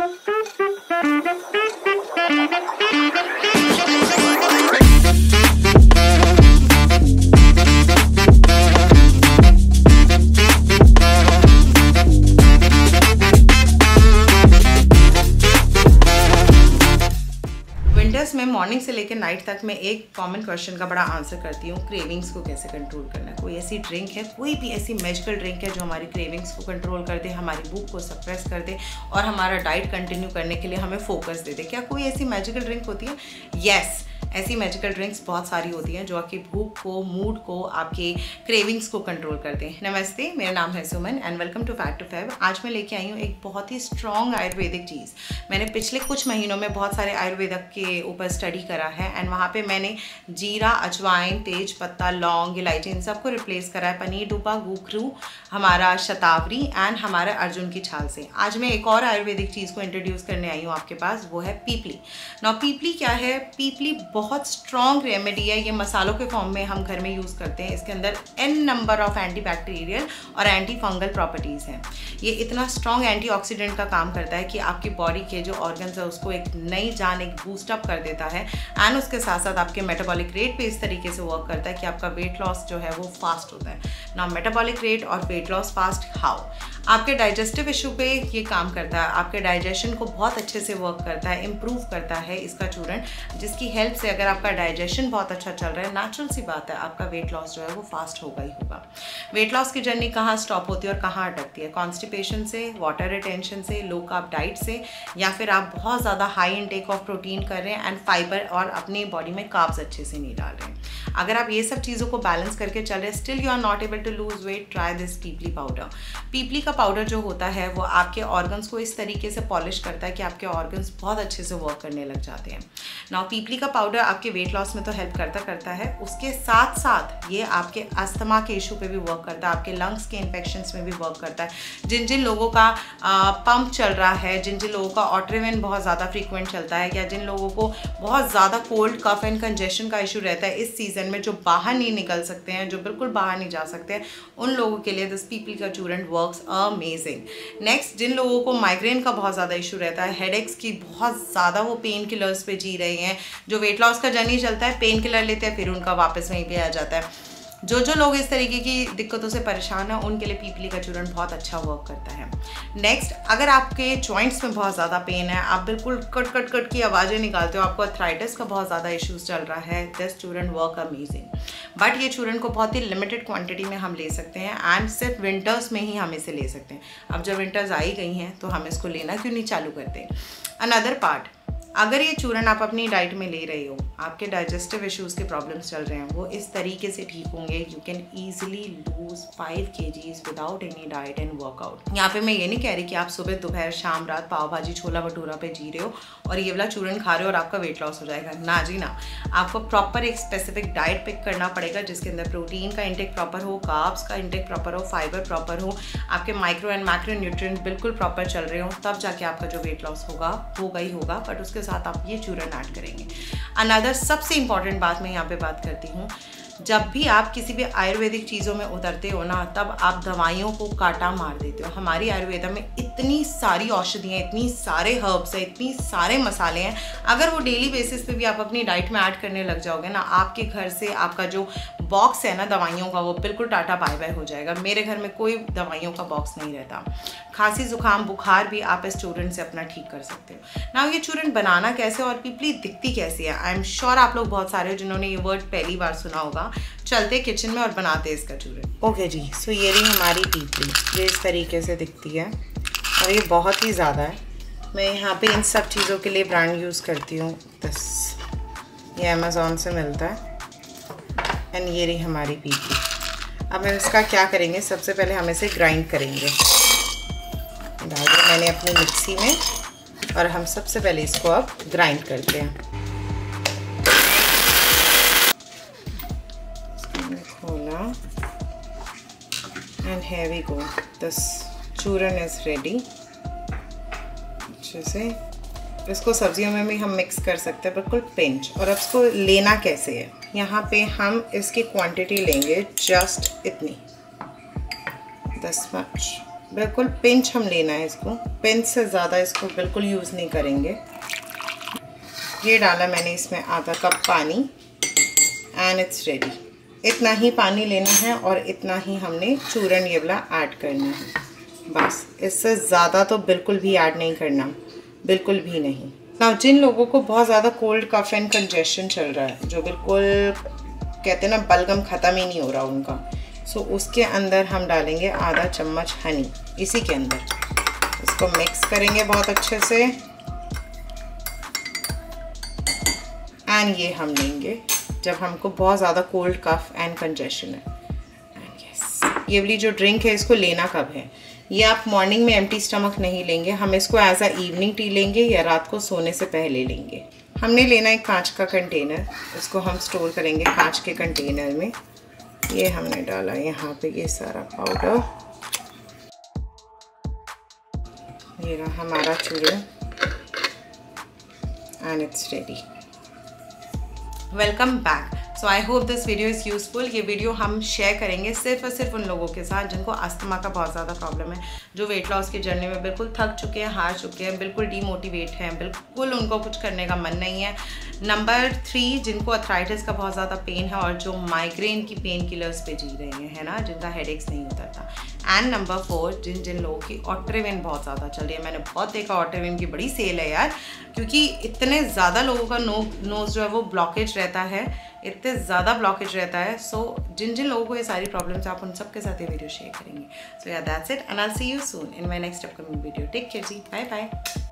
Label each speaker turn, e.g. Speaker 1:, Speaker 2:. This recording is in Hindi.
Speaker 1: में मॉर्निंग से लेकर नाइट तक मैं एक कॉमन क्वेश्चन का बड़ा आंसर करती हूँ, क्रेविंग्स को कैसे कंट्रोल करना है। कोई ऐसी ड्रिंक है, कोई भी ऐसी मैजिकल ड्रिंक है जो हमारी क्रेविंग्स को कंट्रोल कर दे, हमारी भूख को सप्रेस कर दे और हमारा डाइट कंटिन्यू करने के लिए हमें फोकस दे दे। क्या कोई ऐसी मैजिकल ड्रिंक होती है? यस, ऐसी मैजिकल ड्रिंक्स बहुत सारी होती हैं जो आपकी भूख को, मूड को, आपके क्रेविंग्स को कंट्रोल करते हैं। नमस्ते, मेरा नाम है Suman and welcome to fact to fab. आज मैं लेके आई हूँ एक बहुत ही स्ट्रॉन्ग आयुर्वेदिक चीज़। मैंने पिछले कुछ महीनों में बहुत सारे आयुर्वेदिक के ऊपर स्टडी करा है एंड वहाँ पे मैंने जीरा, अजवाइन, तेज पत्ता, लौंग, इलायची इन सबको रिप्लेस करा है पनीर डूबा, गुखरू, हमारा शतावरी एंड हमारा अर्जुन की छाल से। आज मैं एक और आयुर्वेदिक चीज़ को इंट्रोड्यूस करने आई हूँ आपके पास, वो है पीपली। नाउ पीपली क्या है? पीपली बहुत स्ट्रॉन्ग रेमेडी है। ये मसालों के फॉर्म में हम घर में यूज़ करते हैं। इसके अंदर n नंबर ऑफ एंटीबैक्टीरियल और एंटी फंगल प्रॉपर्टीज़ हैं। ये इतना स्ट्रॉन्ग एंटीऑक्सीडेंट का काम करता है कि आपकी बॉडी के जो ऑर्गन्स है उसको एक नई जान, एक बूस्टअप कर देता है एंड उसके साथ साथ आपके मेटाबॉलिक रेट पे इस तरीके से वर्क करता है कि आपका वेट लॉस जो है वो फास्ट होता है। ना मेटाबॉलिक रेट और वेट लॉस फास्ट हाउ? आपके डाइजेस्टिव इशू पे ये काम करता है, आपके डाइजेशन को बहुत अच्छे से वर्क करता है, इम्प्रूव करता है इसका चूर्ण, जिसकी हेल्प से अगर आपका डाइजेशन बहुत अच्छा चल रहा है, नेचुरल सी बात है आपका वेट लॉस जो है वो फास्ट होगा ही होगा। वेट लॉस की जर्नी कहाँ स्टॉप होती है और कहाँ अटकती है? कॉन्स्टिपेशन से, वाटर रिटेंशन से, लो कार्ब डाइट से, या फिर आप बहुत ज़्यादा हाई इनटेक ऑफ प्रोटीन कर रहे हैं एंड फाइबर और अपनी बॉडी में कार्ब्स अच्छे से नहीं डाल रहे हैं। अगर आप ये सब चीज़ों को बैलेंस करके चल रहे हैं, still you are not able to lose weight, try this pipli powder. पीपली का पाउडर जो होता है वो आपके ऑर्गन्स को इस तरीके से पॉलिश करता है कि आपके ऑर्गन्स बहुत अच्छे से वर्क करने लग जाते हैं। नाउ पीपली का पाउडर आपके वेट लॉस में तो हेल्प करता है, उसके साथ साथ ये आपके अस्थमा के इशू पे भी वर्क करता है, आपके लंग्स के इन्फेक्शंस में भी वर्क करता है। जिन जिन लोगों का पंप चल रहा है, जिन जिन लोगों का ऑट्रेवेन बहुत ज़्यादा फ्रीक्वेंट चलता है, या जिन लोगों को बहुत ज़्यादा कोल्ड, कफ एंड कंजेशन का इशू रहता है इस सीज़न में, जो बाहर नहीं निकल सकते हैं, जो बिल्कुल बाहर नहीं जा सकते हैं, उन लोगों के लिए दिस पीपली का चूर्ण वर्क्स अमेजिंग। नेक्स्ट, जिन लोगों को माइग्रेन का बहुत ज़्यादा इशू रहता है, हेडेक्स की बहुत ज़्यादा वो पेन किलर्स पे जी रहे हैं, जो वेट लॉस का जर्नी चलता है, पेन किलर लेते हैं फिर उनका वापस वहीं पे आ जाता है, जो लोग इस तरीके की दिक्कतों से परेशान हैं उनके लिए पीपली का चूर्ण बहुत अच्छा वर्क करता है। नेक्स्ट, अगर आपके जॉइंट्स में बहुत ज़्यादा पेन है, आप बिल्कुल कट कट कट की आवाज़ें निकालते हो, आपको अर्थराइटिस का बहुत ज़्यादा इश्यूज चल रहा है, दिस चूर्ण वर्क अमेजिंग। बट ये चूर्ण को बहुत ही लिमिटेड क्वांटिटी में हम ले सकते हैं एंड सिर्फ विंटर्स में ही हम इसे ले सकते हैं। अब जब विंटर्स आई गई हैं तो हम इसको लेना क्यों नहीं चालू करते? अनदर पार्ट, अगर ये चूर्ण आप अपनी डाइट में ले रहे हो, आपके डाइजेस्टिव इश्यूज़ के प्रॉब्लम्स चल रहे हैं, वो इस तरीके से ठीक होंगे, you can easily lose 5 kgs without any diet and workout. यहाँ पे मैं ये नहीं कह रही कि आप सुबह, दोपहर, शाम, रात पाव भाजी, छोला भटूरा पे जी रहे हो और ये वाला चूर्ण खा रहे हो और आपका वेट लॉस हो जाएगा। ना जी ना, आपको प्रॉपर एक स्पेसिफिक डाइट पिक करना पड़ेगा जिसके अंदर प्रोटीन का इंटेक प्रॉपर हो, कार्ब्स का इंटेक प्रॉपर हो, फाइबर प्रॉपर हो, आपके माइक्रो एंड मैक्रो न्यूट्रिएंट बिल्कुल प्रॉपर चल रहे हो, तब जाके आपका जो वेट लॉस होगा ही होगा। बट उसके साथ आप ये चूर्ण ऐड करेंगे। अनदर सबसे इंपॉर्टेंट बात मैं यहाँ पे बात करती हूँ, जब भी आप किसी भी आयुर्वेदिक चीज़ों में उतरते हो ना, तब आप दवाइयों को काटा मार देते हो। हमारी आयुर्वेदा में इतनी सारी औषधियाँ, इतनी सारे हर्ब्स हैं, इतनी सारे मसाले हैं, अगर वो डेली बेसिस पे भी आप अपनी डाइट में ऐड करने लग जाओगे ना, आपके घर से आपका जो बॉक्स है ना दवाइयों का, वो बिल्कुल टाटा बाय बाय हो जाएगा। मेरे घर में कोई दवाइयों का बॉक्स नहीं रहता। खांसी, जुकाम, बुखार भी आप इस चूर्ण से अपना ठीक कर सकते हो। ना ये चूर्ण बनाना कैसे और पीपली दिखती कैसी है? आई एम श्योर आप लोग बहुत सारे हो जिन्होंने ये वर्ड पहली बार सुना होगा। चलते किचन में और बनाते हैं इसका चूर्ण। ओके जी, सो ये रही हमारी पीपली, ये इस तरीके से दिखती है और ये बहुत ही ज़्यादा है। मैं यहाँ पे इन सब चीज़ों के लिए ब्रांड यूज़ करती हूँ बस, ये अमेज़ॉन से मिलता है एंड ये रही हमारी पीपली। अब हम इसका क्या करेंगे, सबसे पहले हम इसे ग्राइंड करेंगे। डाल दिया मैंने अपनी मिक्सी में और हम सबसे पहले इसको अब ग्राइंड करते हैं। खोला and here we go, this चूर्ण इज रेडी। अच्छे से इसको सब्जियों में भी हम मिक्स कर सकते हैं, बिल्कुल पिंच। और अब इसको लेना कैसे है, यहाँ पे हम इसकी क्वांटिटी लेंगे जस्ट इतनी, 10 मच बिल्कुल पिंच हम लेना है इसको, पिंच से ज़्यादा इसको बिल्कुल यूज़ नहीं करेंगे। ये डाला मैंने इसमें आधा कप पानी एंड इट्स रेडी। इतना ही पानी लेना है और इतना ही हमने चूरन ये वाला ऐड करना है, बस। इससे ज़्यादा तो बिल्कुल भी ऐड नहीं करना, बिल्कुल भी नहीं। ना जिन लोगों को बहुत ज़्यादा कोल्ड कफ एंड कंजेशन चल रहा है, जो बिल्कुल कहते हैं ना बलगम ख़त्म ही नहीं हो रहा उनका, सो उसके अंदर हम डालेंगे आधा चम्मच हनी इसी के अंदर। इसको मिक्स करेंगे बहुत अच्छे से एंड ये हम लेंगे जब हमको बहुत ज़्यादा कोल्ड कफ एंड कंजेशन है। एंड यस, ये वाली जो ड्रिंक है इसको लेना कब है, ये आप मॉर्निंग में एम्प्टी स्टमक नहीं लेंगे, हम इसको एज अ इवनिंग टी लेंगे या रात को सोने से पहले लेंगे। हमने लेना है कांच का कंटेनर, इसको हम स्टोर करेंगे कांच के कंटेनर में। ये हमने डाला यहाँ पे ये सारा पाउडर, ये रहा हमारा चूरन and it's ready. Welcome back. So I hope this video is useful. ये वीडियो हम शेयर करेंगे सिर्फ और सिर्फ उन लोगों के साथ जिनको अस्थमा का बहुत ज़्यादा प्रॉब्लम है, जो वेट लॉस की जर्नी में बिल्कुल थक चुके हैं, हार चुके हैं, बिल्कुल डीमोटिवेट हैं, बिल्कुल उनको कुछ करने का मन नहीं है। नंबर 3, जिनको अर्थराइटिस का बहुत ज़्यादा पेन है और जो माइग्रेन की पेन किलर्स पे जी रहे हैं, है ना, जिनका हेडेक्स नहीं उतरता। एंड नंबर 4, जिन लोगों की ऑट्रेविन बहुत ज़्यादा चल रही है। मैंने बहुत देखा ऑट्रेविन की बड़ी सेल है यार, क्योंकि इतने ज़्यादा लोगों का नोज़ जो है वो ब्लॉकेज रहता है, इतने ज़्यादा ब्लॉकेज रहता है। सो जिन लोगों को ये सारी प्रॉब्लम्स, आप उन सब के साथ ये वीडियो शेयर करेंगे। So yeah that's it and I will see you soon in my next upcoming video. Take care जी, बाय बाय।